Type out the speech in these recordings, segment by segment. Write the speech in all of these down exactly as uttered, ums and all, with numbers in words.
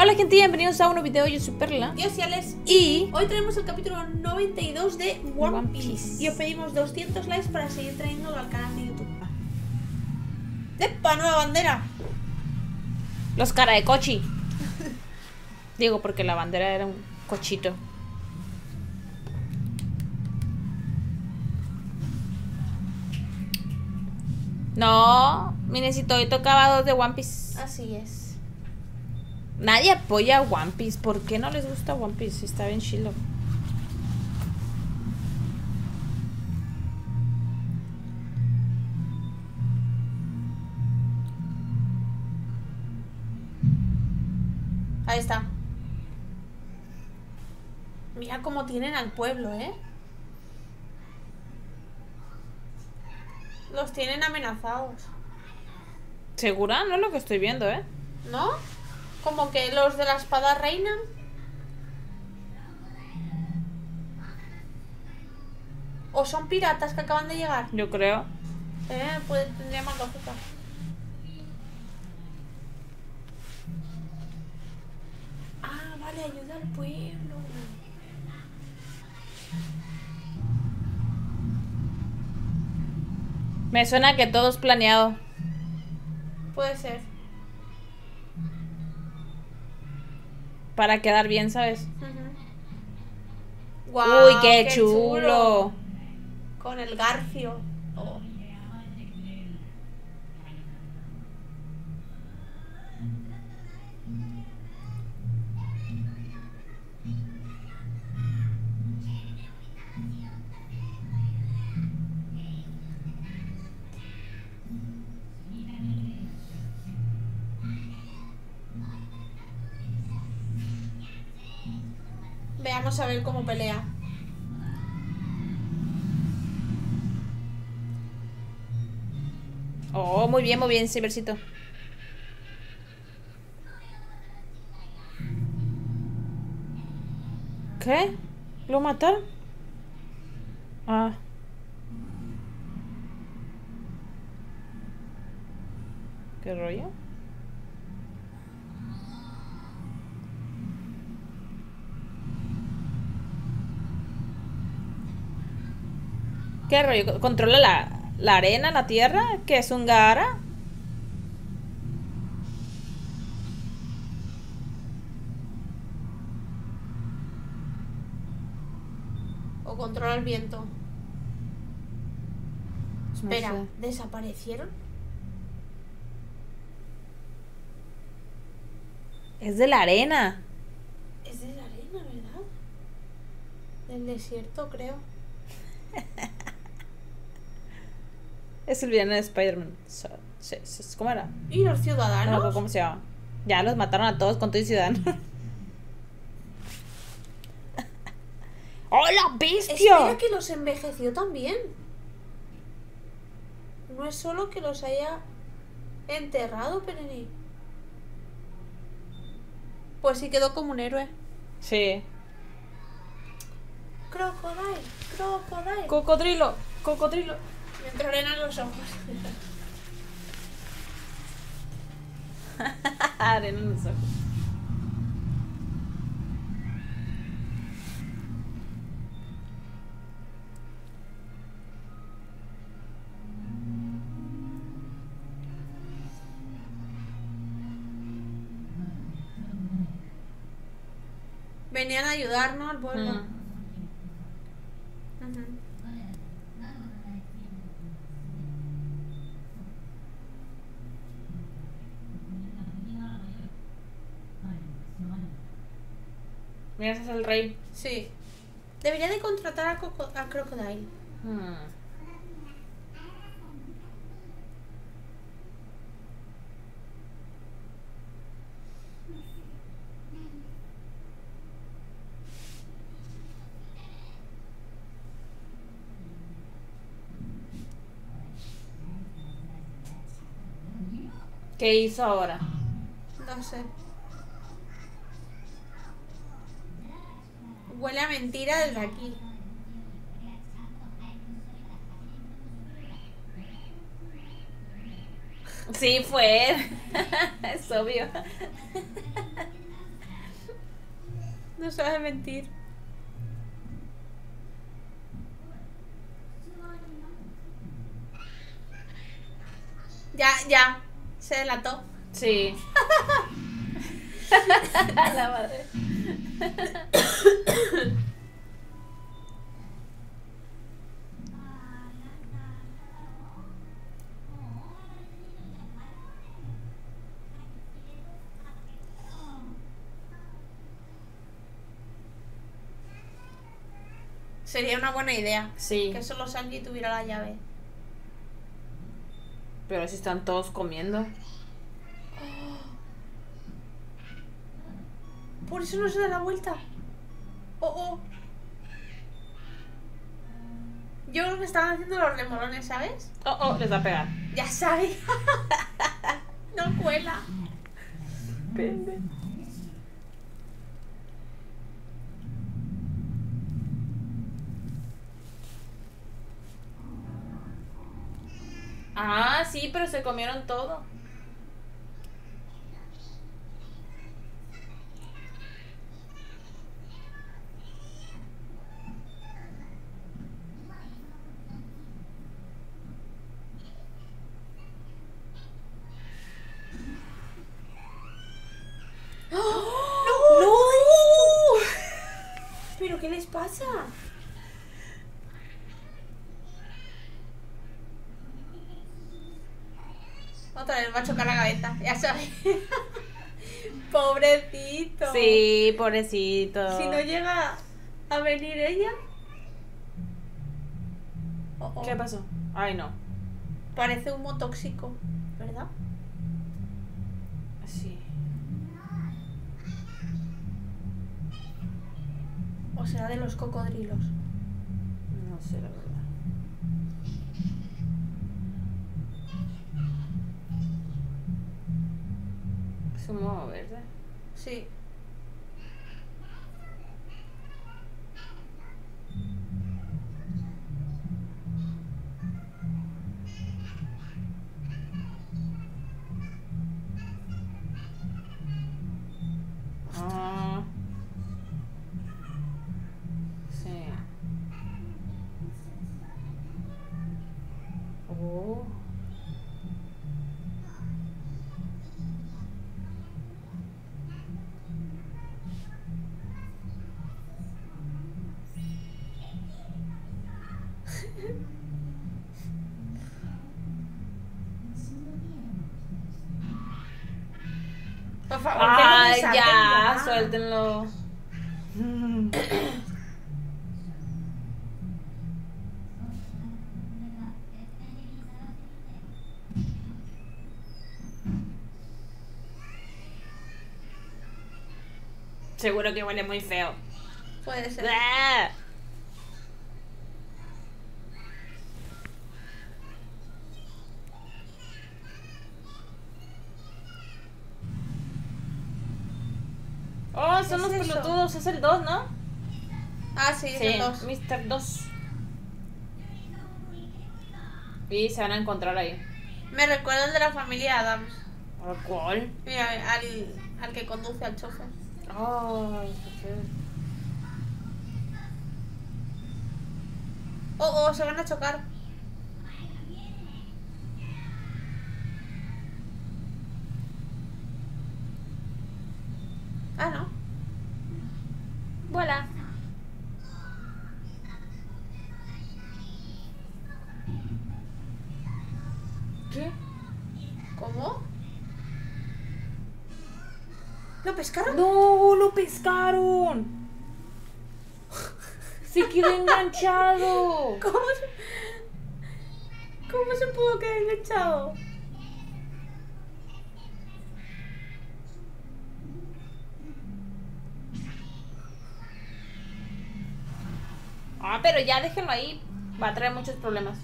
Hola gente, bienvenidos a un nuevo video, yo soy Perla. Yo soy Alex Y hoy tenemos el capítulo noventa y dos de One, One Piece. Piece. Y os pedimos doscientos likes para seguir trayéndolo al canal de YouTube. ¡Epa! ¡Nueva bandera! los cara de cochi. Digo, porque la bandera era un cochito. No, mi necesito hoy tocaba dos de One Piece. Así es. Nadie apoya a One Piece. ¿Por qué no les gusta One Piece? Está bien chilo. Ahí está. Mira cómo tienen al pueblo, ¿eh? Los tienen amenazados. ¿Segura? No es lo que estoy viendo, ¿eh? ¿No? Como que los de la espada reinan. ¿O son piratas que acaban de llegar? Yo creo. Eh, pues tendría más lógica. Ah, vale, ayuda al pueblo. Me suena que todo es planeado. Puede ser. Para quedar bien, ¿sabes? Uh-huh. Guau, Uy, qué, chulo. Con el garfio. Oh. Veamos a ver cómo pelea. Oh, muy bien, muy bien, Silvercito. ¿Qué? ¿Lo mataron? Ah. ¿Qué rollo? ¿Qué rollo? ¿Controla la, la arena, la tierra? ¿Qué es un Gaara? O controla el viento. No Espera, sé. ¿desaparecieron? Es de la arena. Es de la arena, ¿verdad? Del desierto, creo. Es el villano de Spider-Man. So- sí, sí, ¿Cómo era? ¿Y los No me ciudadanos? acuerdo cómo se llama. Ya los mataron a todos con todo y ciudadano. ¡Hola, bestia! Espera, que los envejeció también. No es solo que los haya enterrado, Pereni. Pues sí quedó como un héroe. Sí. Crocodile, crocodile. Cocodrilo, cocodrilo. Me entrenan los ojos. Arena en los ojos. Venían a ayudarnos al pueblo. Mm. Ujú. Mira, ese es el rey. Sí. Debería de contratar a, Coco- a Crocodile. Hmm. ¿Qué hizo ahora? No sé. Huele a mentira desde aquí. Sí, fue él. Es obvio. No sabe mentir. Ya, ya. Se delató. Sí. La madre. Sería una buena idea. Sí. Que solo Sanji tuviera la llave. Pero si están todos comiendo. Por eso no se da la vuelta. Oh, oh. Yo creo que estaban haciendo los remolones, ¿sabes? Oh, oh, les va a pegar. Ya sabes. No cuela. Pende. Ah, sí, pero se comieron todo. ¡No! ¡No! ¿Pero qué les pasa? Otra vez va a chocar la cabeza, ya sabes. Pobrecito. Sí, pobrecito. Si no llega a venir ella. Oh, oh. ¿Qué pasó? Ay, no. Parece humo tóxico, ¿verdad? Sí. O será de los cocodrilos. No sé, la verdad. Es humo verde. Sí. Ah. Sí. Oh. Por favor, Ay, que lo saquen ya, ya. suéltenlo. Seguro que huele muy feo. Puede ser. ¡Bleh! Oh, son ¿Qué los es eso? pelotudos, es el dos, ¿no? Ah, sí, son dos. mister dos. Y se van a encontrar ahí. Me recuerda el de la familia Adams. ¿A cuál? Mira, al, al que conduce al chofer. Ay, qué feo. Oh, oh, se van a chocar. Ah, no. Vuela. ¿Qué? ¿Cómo? ¿Lo pescaron? ¡No! ¡Lo pescaron! ¡Se quedó enganchado! ¿Cómo se... ¿Cómo se pudo quedar enganchado? Ah, pero ya déjenlo ahí. Va a traer muchos problemas.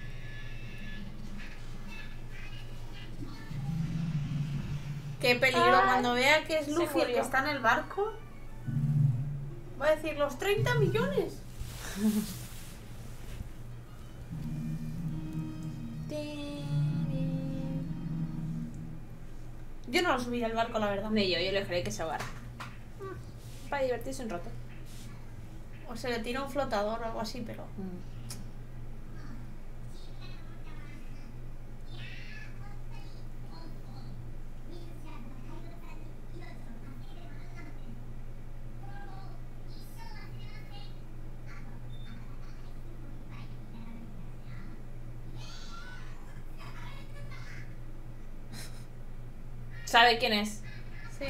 Qué peligro. Ay, Cuando vea que es se Luffy el que murió. está en el barco, va a decir los treinta millones. Yo no lo subiría al barco, la verdad. Ni yo, yo le dejaré que se ahogara. para divertirse un rato. O se le tira un flotador o algo así, pero... Mm. ¿Sabe quién es? Sí.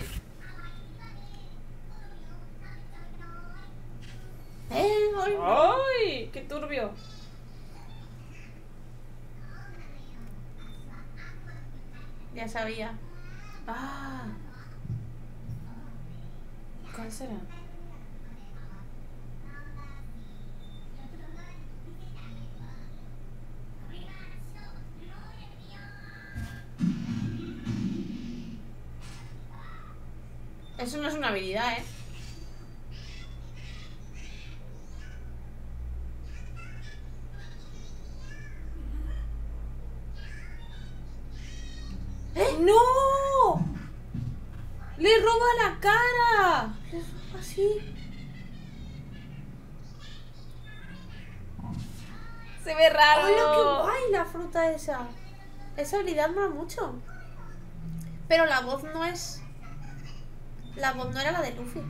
¡Eh! ¡Ay! ¡Ay! ¡Qué turbio! Ya sabía. Ah. ¿Cuál será? Eso no es una habilidad, ¿eh? ¡Eh! ¡No! ¡Le roba la cara! Así. Se ve raro. ¡Hola, qué guay la fruta esa! Esa habilidad mola mucho. Pero la voz no es... La voz no era la de Luffy.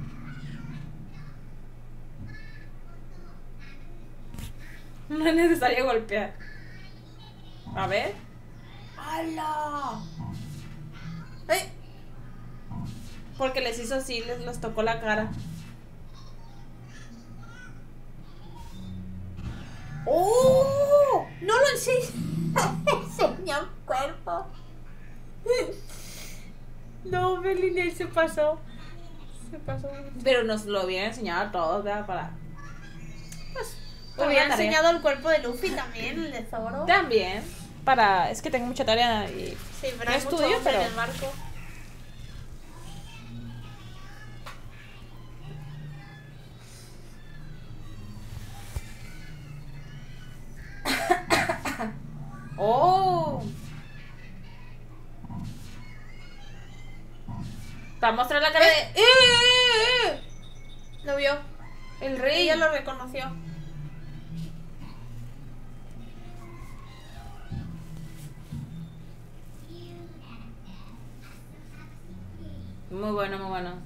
No es necesario golpear. A ver. ¡Hala! ¡Eh! Porque les hizo así, les, les tocó la cara. ¡Oh! ¡No lo enseña! Enseña un cuerpo. No, Belinay se pasó. Se pasó. Pero nos lo habían enseñado a todos, ¿verdad? Para... Pues, Pues había buena tarea. enseñado el cuerpo de Luffy también, el de Zoro. También. Para... Es que tengo mucha tarea y... Sí, pero No hay mucho estudio, hombre pero- en el barco. ¡Oh! Para mostrar la cara de... ¡Eh, eh, eh! Lo vio. El rey. Ella lo reconoció. Muy bueno, muy bueno.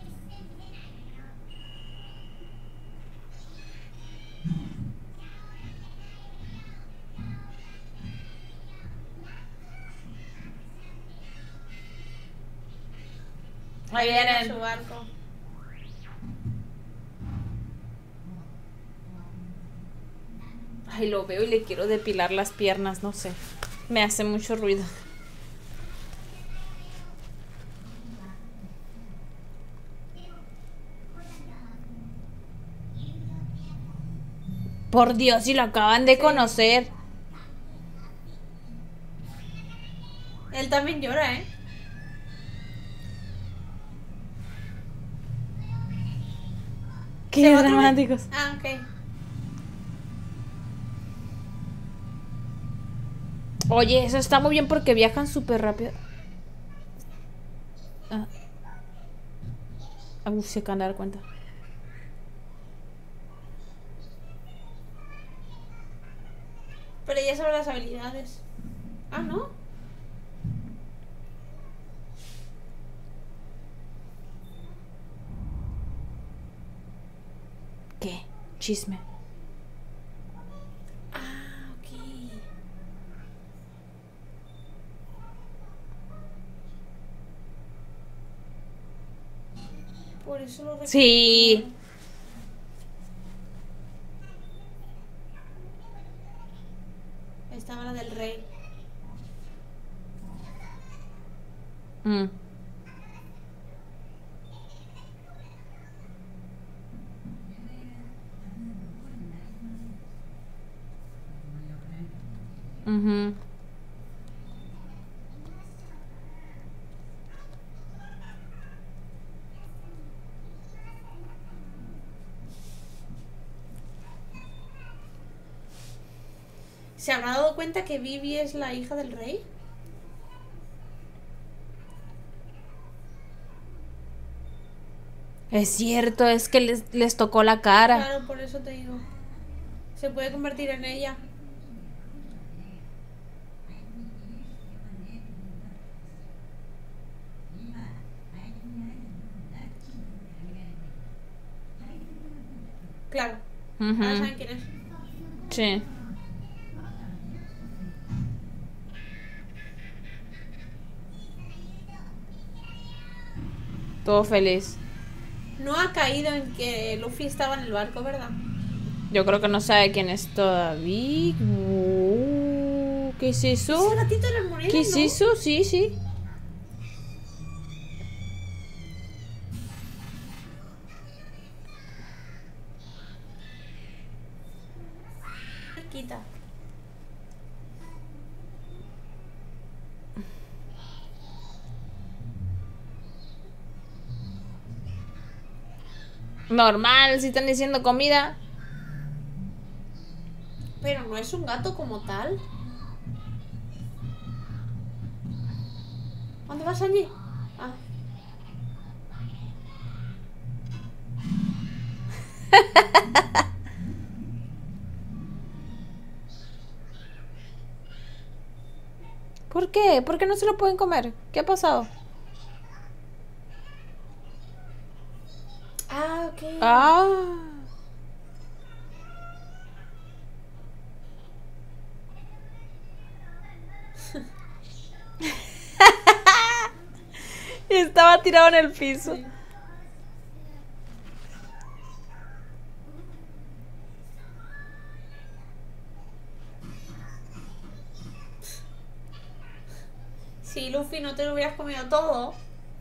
Ahí Viene vienen. su barco. Ay, lo veo y le quiero depilar las piernas, no sé. Me hace mucho ruido. Por Dios, si lo acaban de conocer. Él también llora, ¿eh? Qué ¿Se va otra vez? dramáticos. Ah, ok. Oye, eso está muy bien porque viajan súper rápido. Ah. Uf, se acaban de dar cuenta. Pero ella sabe las habilidades. Ah, ¿no? ¿Qué? Chisme. Ah, ok. Por eso lo reconoció. Sí. Estaba la del rey. Mm. Ujú. ¿Se habrá dado cuenta que Vivi es la hija del rey? Es cierto, es que les, les tocó la cara. Claro, por eso te digo. Se puede convertir en ella. Claro. Ujú. Ahora saben quién es. Sí. Todo feliz. No ha caído en que Luffy estaba en el barco, ¿verdad? Yo creo que no sabe quién es todavía. Uh, ¿Qué es eso? Ese gatito de las monedas, ¿Qué es ¿no? eso? Sí, sí. Quita. Normal, si están diciendo comida. Pero no es un gato como tal. ¿Dónde vas allí? Ah. ¿Por qué? ¿Por qué no se lo pueden comer? ¿Qué ha pasado? Ah, ok. Ah. Estaba tirado en el piso. Sí. Si Luffy no te lo hubieras comido todo.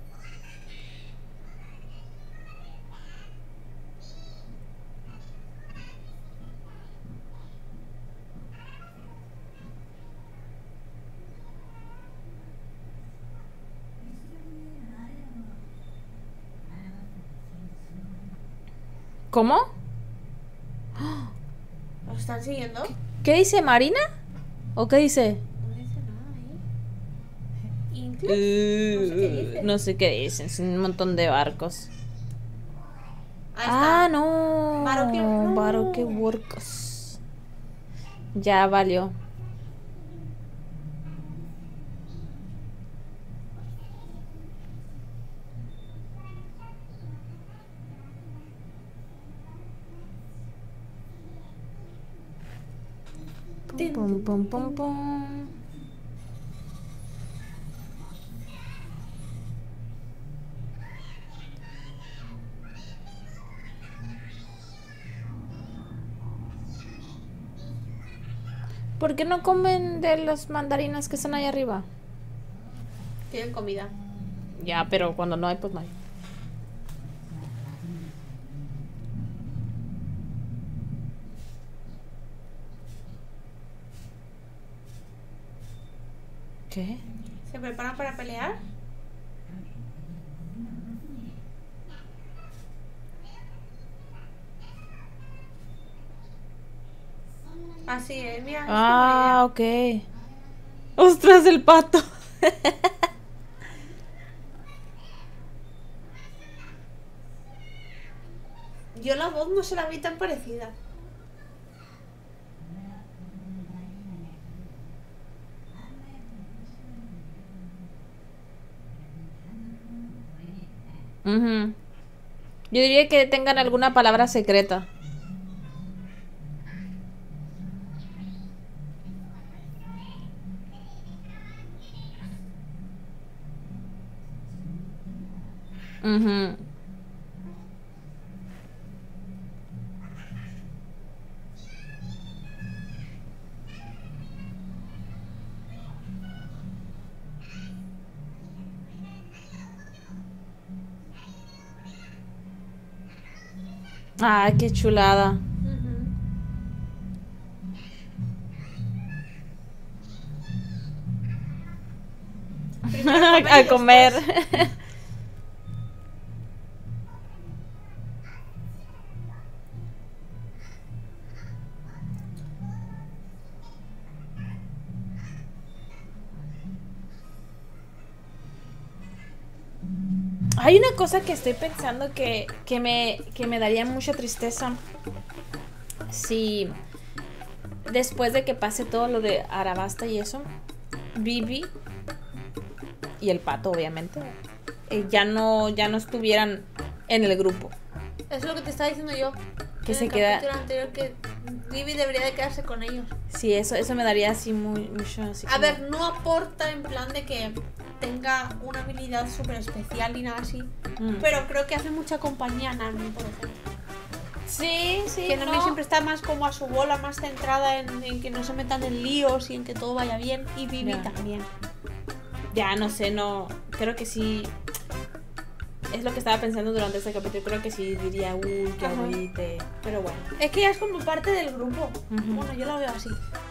¿Cómo? ¿Lo están siguiendo? ¿Qué dice Marina? ¿O qué dice? No dice nada ahí. ¿Inclus? No sé qué dice. No sé qué dicen, son un montón de barcos. Ahí está. Ah, no. Baroque- no. Baroque Works. Ya valió. Tin, Pum, tin, pum, tin, pum, tin. pum. ¿Por qué no comen de las mandarinas que están ahí arriba? Tienen comida. Ya, pero cuando no hay, pues no hay. ¿Qué? ¿Se preparan para pelear? Así es, mira. Ah, ok. Ostras, el pato. Yo la voz no se la vi tan parecida. Ujú. Yo diría que tengan alguna palabra secreta. Ujú. Ay, qué chulada. Ujú. Primero A y comer. después- Hay una cosa que estoy pensando que, que, me, que me daría mucha tristeza si después de que pase todo lo de Arabasta y eso, Vivi y el pato, obviamente, eh, ya no ya no estuvieran en el grupo. Es lo que te estaba diciendo yo. Que en se el queda... capítulo anterior, que Vivi debería de quedarse con ellos. Sí, eso, eso me daría así muy mucho. Así A como... ver, no aporta en plan de que tenga una habilidad súper especial ni nada así. Mm. Pero creo que hace mucha compañía a Nami, por ejemplo. Sí, sí. Que Nami no. siempre está más como a su bola, más centrada en, en que no se metan en líos y en que todo vaya bien. Y Vivi Ya. también. Ya, no sé, no. Creo que sí. Es lo que estaba pensando durante este capítulo. Creo que sí diría, uy, qué Ajá. agüite. Pero bueno. Es que ya es como parte del grupo. Ujú. Bueno, yo lo veo así.